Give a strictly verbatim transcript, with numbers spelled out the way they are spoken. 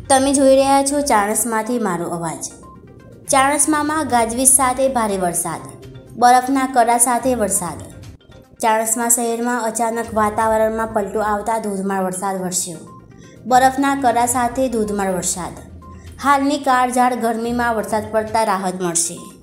તમે જોઈ રહ્યા છો ચાણસ્માથી મારો અવાજ। ચાણસ્મામાં ગાજવીજ સાથે ભારે વરસાદ, બરફના કરા સાથે વરસાદ। ચાણસ્મા શહેરમાં અચાનક વાતાવરણમાં પલટો આવતા ધોધમાર વરસાદ વરસ્યો। બરફના કરા સાથે ધોધમાર વરસાદ। હાલની કાળઝાળ ગરમીમાં વરસાદ પડતા રાહત મળશે।